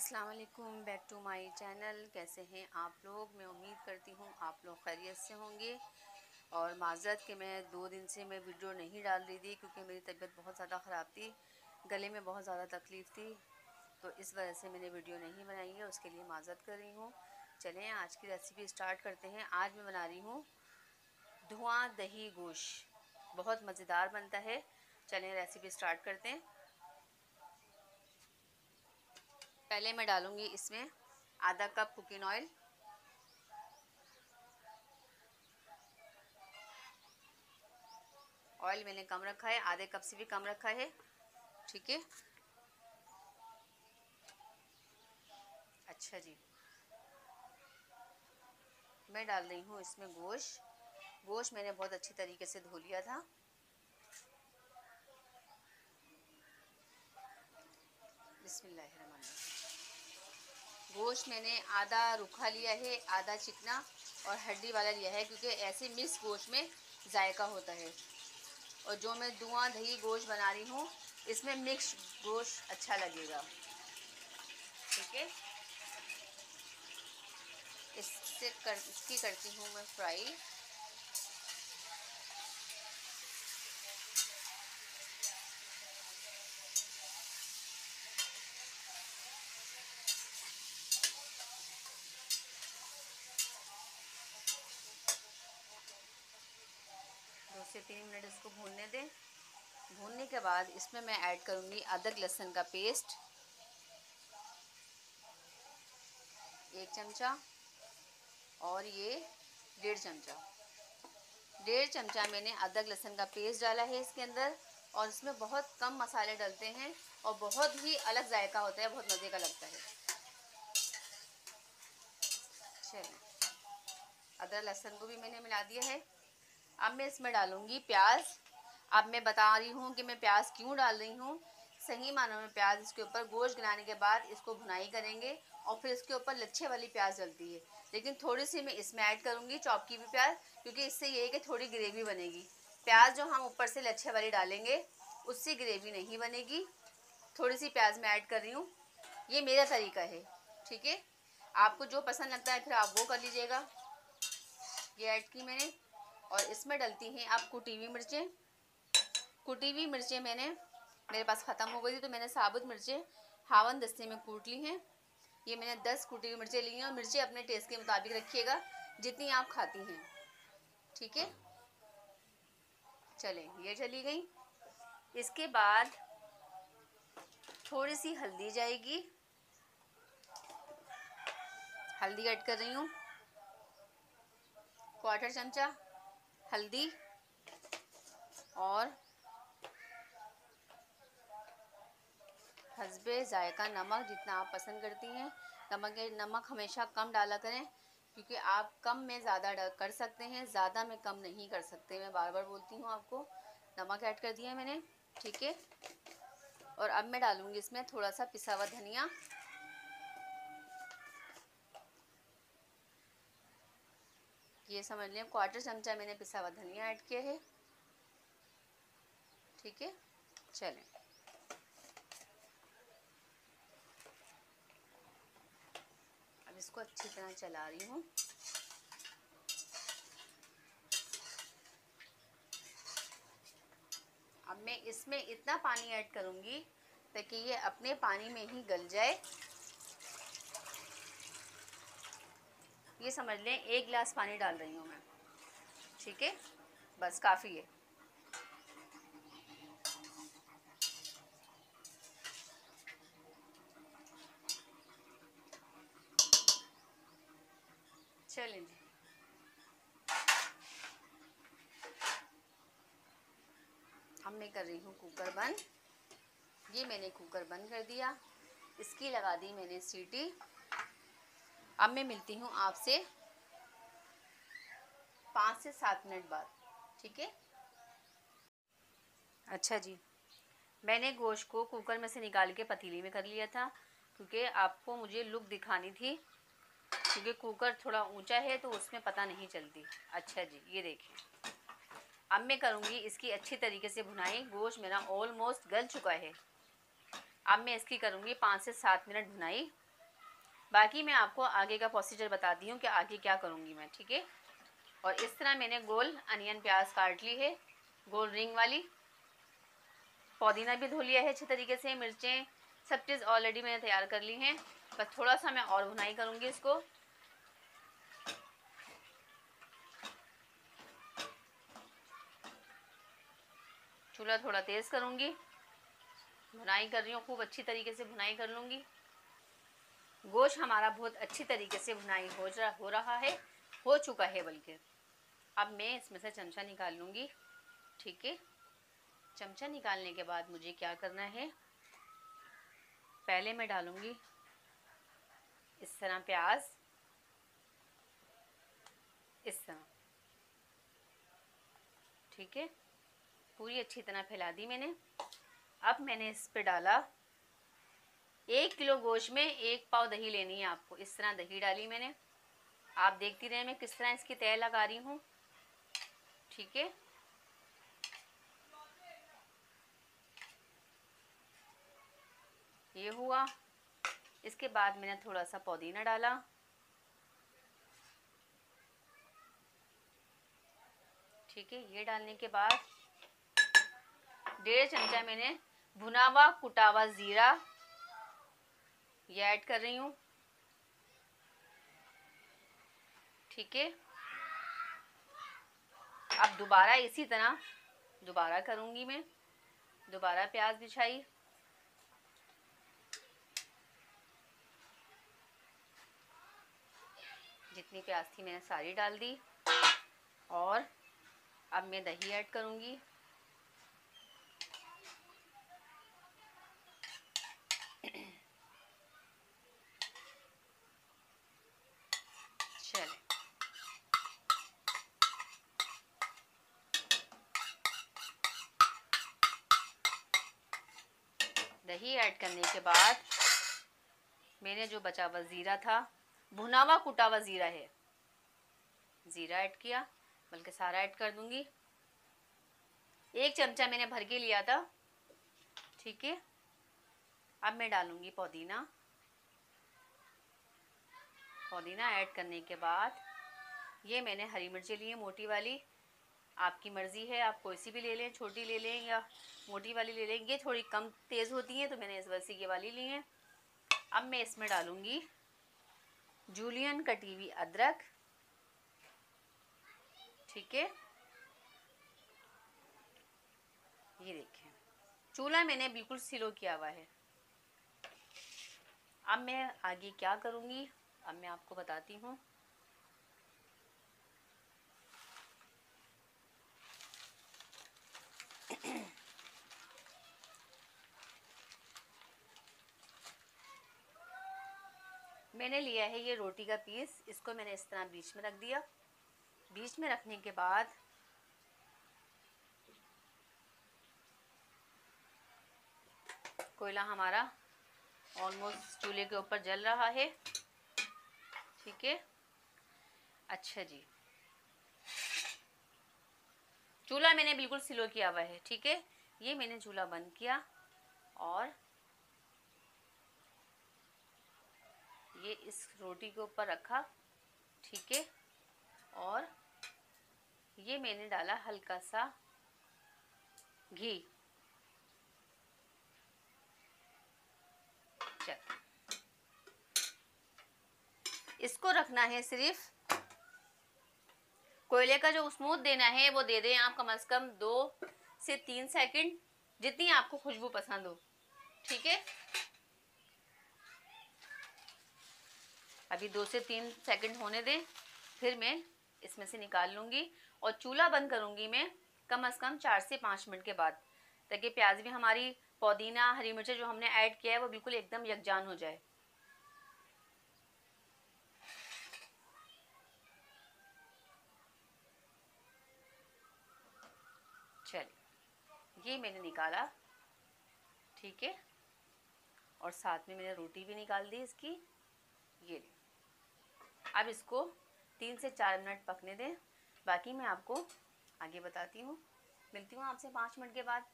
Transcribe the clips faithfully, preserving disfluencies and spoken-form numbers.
अस्सलाम वालेकुम, back to my channel. कैसे हैं आप लोग? मैं उम्मीद करती हूँ आप लोग खैरियत से होंगे। और माज़रत कि मैं दो दिन से मैं वीडियो नहीं डाल रही थी क्योंकि मेरी तबीयत बहुत ज़्यादा ख़राब थी, गले में बहुत ज़्यादा तकलीफ़ थी, तो इस वजह से मैंने वीडियो नहीं बनाई है। उसके लिए माज़रत कर रही हूँ। चलें आज की रेसिपी स्टार्ट करते हैं। आज मैं बना रही हूँ धुआं दही गोश्त, बहुत मज़ेदार बनता है। चलें रेसिपी स्टार्ट करते हैं। पहले मैं डालूँगी इसमें आधा कप कुकिंग ऑयल। ऑयल मैंने कम रखा है, आधे कप से भी कम रखा है, ठीक है। अच्छा जी, मैं डाल रही हूँ इसमें गोश्त। गोश्त मैंने बहुत अच्छी तरीके से धो लिया था। बिस्मिल्लाहिर्रहमानिर्रहीम। गोश्त मैंने आधा रूखा लिया है, आधा चिकना और हड्डी वाला लिया है क्योंकि ऐसे मिक्स गोश्त में जायका होता है। और जो मैं धुआं दही गोश्त बना रही हूँ इसमें मिक्स गोश्त अच्छा लगेगा, ठीक है। इससे कर इसकी करती हूँ मैं फ्राई। दो से तीन मिनट इसको भूनने दें। भूनने के बाद इसमें मैं ऐड करूँगी अदरक लहसुन का पेस्ट एक चमचा, और ये डेढ़ चमचा डेढ़ चमचा मैंने अदरक लहसुन का पेस्ट डाला है इसके अंदर। और इसमें बहुत कम मसाले डलते हैं और बहुत ही अलग जायका होता है, बहुत मज़े का लगता है। चलिए, अदरक लहसुन को भी मैंने मिला दिया है। अब मैं इसमें डालूँगी प्याज। अब मैं बता रही हूँ कि मैं प्याज क्यों डाल रही हूँ। सही मानों में प्याज इसके ऊपर गोश्त गिराने के बाद इसको भुनाई करेंगे और फिर इसके ऊपर लच्छे वाली प्याज डलती है, लेकिन थोड़ी सी मैं इसमें ऐड करूँगी चॉप की भी प्याज, क्योंकि इससे ये है कि थोड़ी ग्रेवी बनेगी। प्याज जो हम ऊपर से लच्छे वाली डालेंगे उससे ग्रेवी नहीं बनेगी। थोड़ी सी प्याज मैं ऐड कर रही हूँ, ये मेरा तरीका है, ठीक है। आपको जो पसंद लगता है फिर आप वो कर लीजिएगा। ये ऐड की मैंने। और इसमें डलती हैं आप कुटी हुई मिर्चें। कुटी हुई मिर्चें मैंने मेरे पास ख़त्म हो गई थी तो मैंने साबुत मिर्चें हावन दस्ते में कूट ली हैं। ये मैंने दस कुटी हुई मिर्चें ली हैं। और मिर्चें अपने टेस्ट के मुताबिक रखिएगा, जितनी आप खाती हैं, ठीक है। चलें, ये चली गई। इसके बाद थोड़ी सी हल्दी जाएगी, हल्दी ऐड कर रही हूँ, क्वार्टर चमचा हल्दी। और हस्बे जायका नमक, जितना आप पसंद करती हैं। नमक नमक हमेशा कम डाला करें क्योंकि आप कम में ज़्यादा कर सकते हैं, ज़्यादा में कम नहीं कर सकते। मैं बार बार बोलती हूँ आपको। नमक ऐड कर दिया मैंने, ठीक है। और अब मैं डालूँगी इसमें थोड़ा सा पिसा हुआ धनिया। ये समझ लें क्वार्टर चमचा मैंने पिसा हुआ धनिया ऐड किया है, ठीक है। चलें, अब इसको अच्छी तरह चला रही हूँ। अब मैं इसमें इतना पानी ऐड करूँगी ताकि ये अपने पानी में ही गल जाए। ये समझ लें एक गिलास पानी डाल रही हूँ मैं, ठीक है, बस काफ़ी है। चलें जी, अब मैं कर रही हूँ कुकर बंद। ये मैंने कुकर बंद कर दिया, इसकी लगा दी मैंने सीटी। अब मैं मिलती हूँ आपसे पाँच से सात मिनट बाद, ठीक है। अच्छा जी, मैंने गोश्त को कुकर में से निकाल के पतीली में कर लिया था क्योंकि आपको मुझे लुक दिखानी थी, क्योंकि कुकर थोड़ा ऊंचा है तो उसमें पता नहीं चलती। अच्छा जी, ये देखिए, अब मैं करूँगी इसकी अच्छी तरीके से भुनाई। गोश्त मेरा ऑलमोस्ट गल चुका है। अब मैं इसकी करूँगी पाँच से सात मिनट भुनाई। बाकी मैं आपको आगे का प्रोसीजर बताती हूँ कि आगे क्या करूँगी मैं, ठीक है। और इस तरह मैंने गोल अनियन प्याज काट ली है, गोल रिंग वाली। पुदीना भी धो लिया है अच्छे तरीके से, मिर्चें सब चीज़ ऑलरेडी मैंने तैयार कर ली हैं। बस थोड़ा सा मैं और भुनाई करूँगी इसको। चूल्हा थोड़ा तेज़ करूँगी, भुनाई कर रही हूँ, खूब अच्छी तरीके से भुनाई कर लूँगी। गोश्त हमारा बहुत अच्छी तरीके से भुनाई हो जा हो रहा है, हो चुका है बल्कि। अब मैं इसमें से चमचा निकाल लूँगी, ठीक है। चमचा निकालने के बाद मुझे क्या करना है, पहले मैं डालूँगी इस तरह प्याज, इस तरह, ठीक है। पूरी अच्छी तरह फैला दी मैंने। अब मैंने इस पे डाला, एक किलो गोश्त में एक पाव दही लेनी है आपको। इस तरह दही डाली मैंने। आप देखती रहे मैं किस तरह इसकी तह लगा रही हूँ, ठीक है। ये हुआ। इसके बाद मैंने थोड़ा सा पुदीना डाला, ठीक है। ये डालने के बाद डेढ़ चमचा मैंने भुना हुआ कुटा हुआ जीरा ये ऐड कर रही हूँ, ठीक है। अब दोबारा इसी तरह दोबारा करूँगी मैं, दोबारा प्याज बिछाई, जितनी प्याज थी मैंने सारी डाल दी। और अब मैं दही ऐड करूँगी, चले। दही ऐड करने के बाद मैंने जो बचा हुआ ज़ीरा था, भुना हुआ कुटा हुआ ज़ीरा है, ज़ीरा ऐड किया, बल्कि सारा ऐड कर दूंगी। एक चमचा मैंने भर के लिया था, ठीक है। अब मैं डालूंगी पुदीना। पुदीना ऐड करने के बाद ये मैंने हरी मिर्ची ली है मोटी वाली, आपकी मर्ज़ी है, आप कोई सी भी ले लें, छोटी ले लें या मोटी वाली ले लें। ये थोड़ी कम तेज़ होती हैं तो मैंने इस वजह से ये वाली ली है। अब मैं इसमें डालूंगी जूलियन कटी हुई अदरक, ठीक है। ये देखें, चूल्हा मैंने बिल्कुल स्लो किया हुआ है। अब मैं आगे क्या करूँगी, अब मैं आपको बताती हूँ। मैंने लिया है ये रोटी का पीस, इसको मैंने इस तरह बीच में रख दिया। बीच में रखने के बाद कोयला हमारा ऑलमोस्ट चूल्हे के ऊपर जल रहा है, ठीक है। अच्छा जी, चूल्हा मैंने बिल्कुल स्लो किया हुआ है, ठीक है। ये मैंने चूल्हा बंद किया और ये इस रोटी के ऊपर रखा, ठीक है। और ये मैंने डाला हल्का सा घी, चल। इसको रखना है सिर्फ, कोयले का जो स्मूथ देना है वो दे दें आप कम से कम दो से तीन सेकंड, जितनी आपको खुशबू पसंद हो, ठीक है। अभी दो से तीन सेकंड होने दें, फिर मैं इसमें से निकाल लूँगी और चूल्हा बंद करूँगी मैं कम से कम चार से पाँच मिनट के बाद, ताकि प्याज भी हमारी, पुदीना, हरी मिर्ची जो हमने ऐड किया है वो बिल्कुल एकदम यकजान हो जाए। चलिए, ये मैंने निकाला, ठीक है। और साथ में मैंने रोटी भी निकाल दी इसकी, ये। अब इसको तीन से चार मिनट पकने दें, बाकी मैं आपको आगे बताती हूँ। मिलती हूँ आपसे पाँच मिनट के बाद।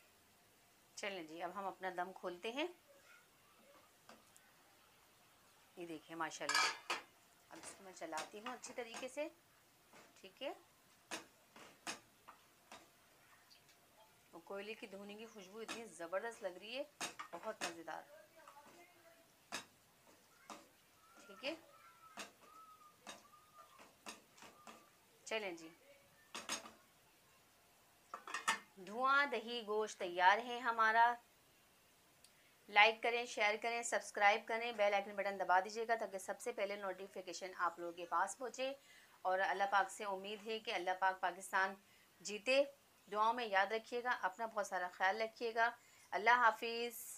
चलें जी, अब हम अपना दम खोलते हैं। ये देखिए माशाल्लाह। अब इसको मैं चलाती हूँ अच्छी तरीके से, ठीक है। और कोयले की धुनी की खुशबू इतनी ज़बरदस्त लग रही है, बहुत मज़ेदार, ठीक है। चलें जी, धुआं दही गोश्त तैयार है हमारा। लाइक करें, शेयर करें, सब्सक्राइब करें, बेल आइकन बटन दबा दीजिएगा ताकि सबसे पहले नोटिफिकेशन आप लोगों के पास पहुँचे। और अल्लाह पाक से उम्मीद है कि अल्लाह पाक पाकिस्तान जीते। दुआओं में याद रखिएगा, अपना बहुत सारा ख्याल रखिएगा। अल्लाह हाफिज़।